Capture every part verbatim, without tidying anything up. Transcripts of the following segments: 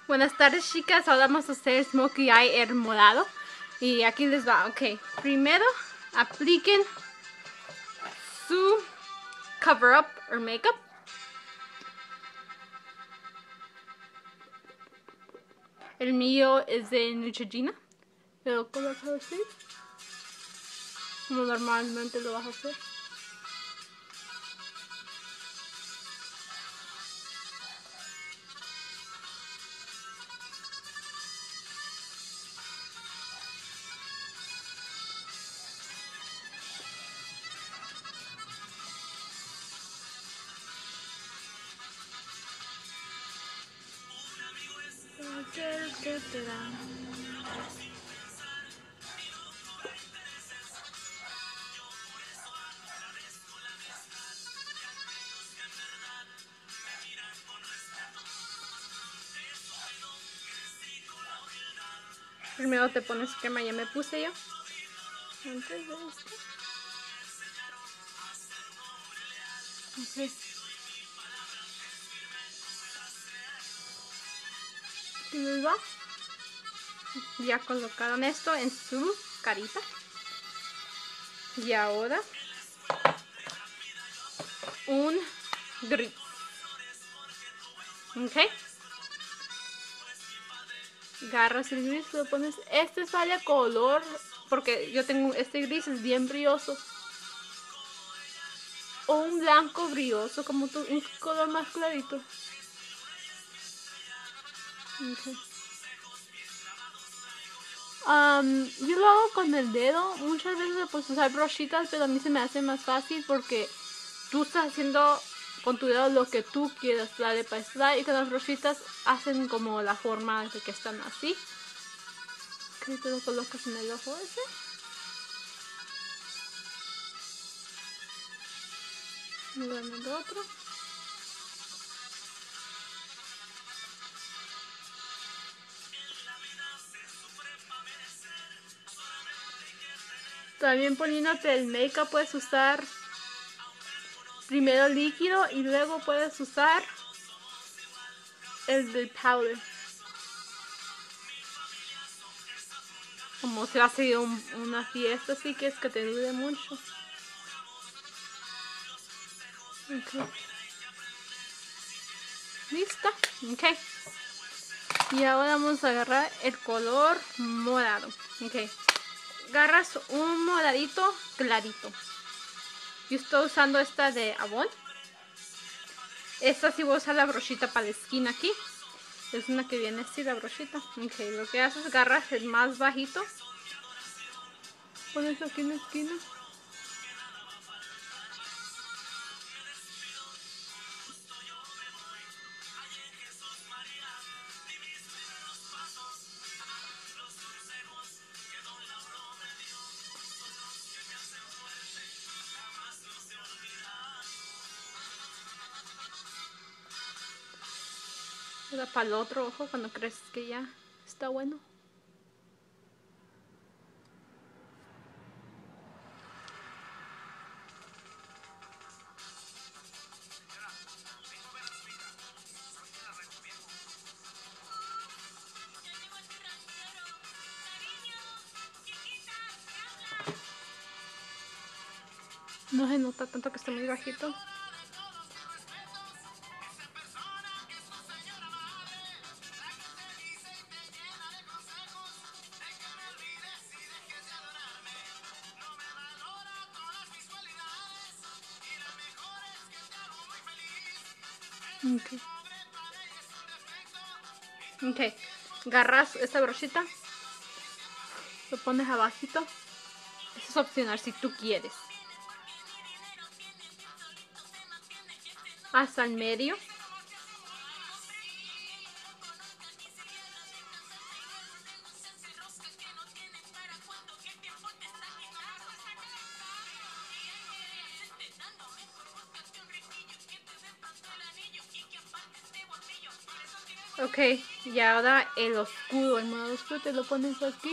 Buenas tardes, chicas. Ahora vamos a hacer Smokey Eye el morado. Y aquí les va. Ok, primero apliquen su cover up o makeup. El mío es de Neutrogena. Pero colocado así, como normalmente lo vas a hacer. ¿Qué te da? Primero te pones crema, ya me puse yo. Antes de esto. Okay. ¿Qué les va? Ya colocaron esto en su carita. Y ahora un gris. Ok. Agarras el gris, lo pones. Este sale color, porque yo tengo este gris, es bien brilloso. O un blanco brilloso, como tú, un color más clarito. Okay. Um, yo lo hago con el dedo. Muchas veces pues usar brochitas, pero a mí se me hace más fácil porque tú estás haciendo con tu dedo lo que tú quieras, darle para estar, y con las brochitas hacen como la forma de que están así. Ok, te lo colocas en el ojo ese. Luego en el otro. También poniéndote el make-up puedes usar primero líquido y luego puedes usar el del powder. Como si va a ser un, una fiesta, así que es que te dure mucho. Okay. Listo. Ok. Y ahora vamos a agarrar el color morado. Ok. Agarras un moradito clarito. Yo estoy usando esta de Avon. Esta sí voy a usar la brochita para la esquina aquí. Es una que viene así la brochita. Ok, lo que haces es agarras el más bajito. Pones aquí en la esquina. Ahora para el otro ojo cuando crees que ya está bueno. No se nota tanto que está muy bajito. Ok. Ok. Agarras esta brochita. Lo pones abajito. Eso es opcional si tú quieres. Hasta el medio. Ok, y ahora el oscuro, el modo oscuro te lo pones aquí.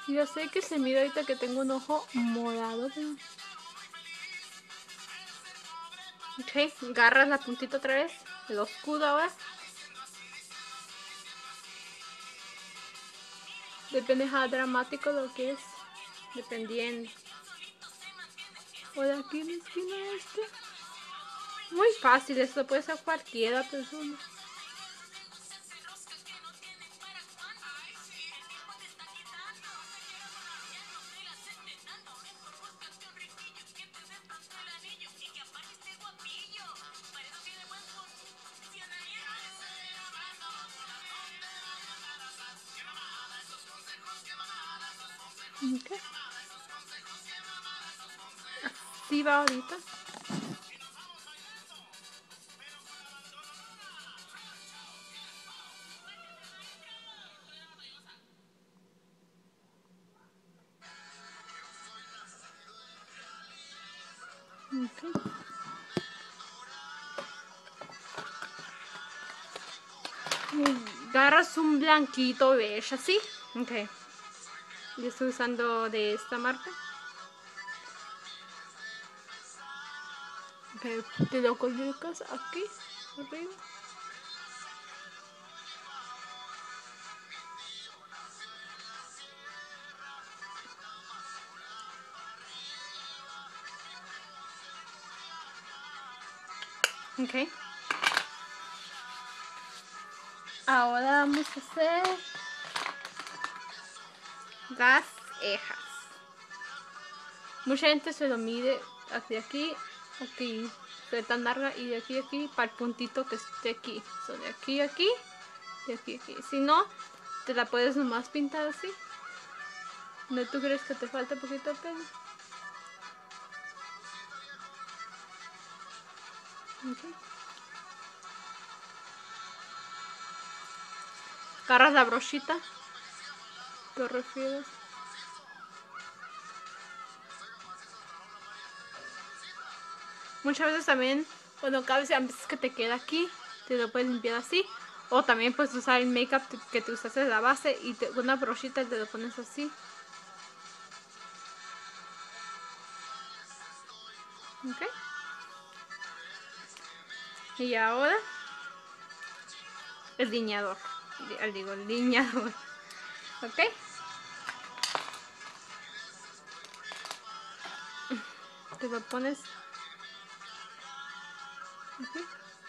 Yo sé que se mira ahorita que tengo un ojo morado, pero... Ok, agarras la puntita otra vez, el escudo ahora. Depende de dramático lo que es, dependiendo. O de aquí en la esquina este. Muy fácil, esto puede ser cualquiera persona. Okay. Así va ahorita. Okay. Agarras un blanquito beige así. Ok. Yo estoy usando de esta marca. Ok, te lo colocas aquí, arriba. Ok. Ahora vamos a hacer las cejas. Mucha gente se lo mide hacia aquí, aquí, se ve tan larga, y de aquí a aquí para el puntito que esté aquí. So, de aquí a aquí, de aquí a aquí. Si no, te la puedes nomás pintar así. ¿No tú crees que te falta un poquito de pelo? Okay. Agarras la brochita, ¿te refieres? Muchas veces también, cuando cabes, a veces que te queda aquí, te lo puedes limpiar así. O también puedes usar el make-up que te usaste de la base y te, una brochita te lo pones así. Ok. Y ahora, el lineador. Digo, el lineador. Ok. Te lo pones. Okay.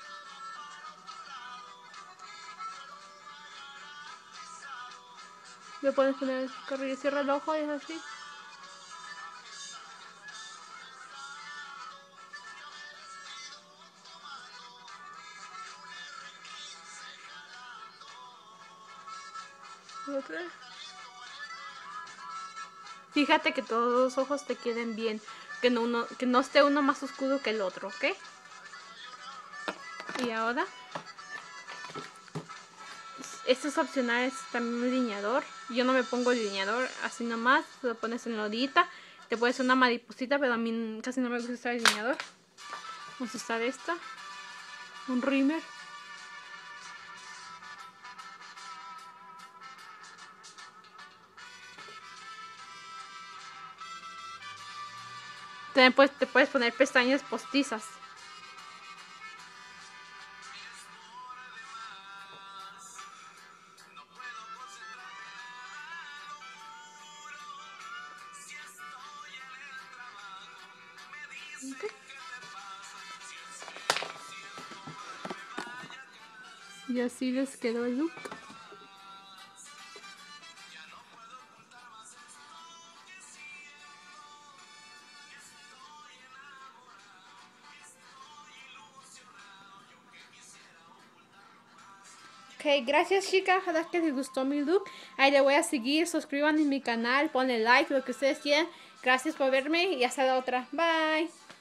Le puedes poner el carrillo, cierra el ojo y es así. Otra. Fíjate que todos los ojos te queden bien, que no, uno, que no esté uno más oscuro que el otro, ¿ok? Y ahora, esto es opcional, es también un lineador. Yo no me pongo el lineador así nomás, lo pones en la orillita. Te puedes una mariposita, pero a mí casi no me gusta usar el lineador. Vamos a usar esta, un rímel. También puedes, te puedes poner pestañas postizas. Okay. Y así les quedó el look. Ok, gracias chicas, ojalá que les gustó mi look. Ahí le voy a seguir, suscriban en mi canal, ponle like, lo que ustedes quieran. Gracias por verme y hasta la otra. Bye.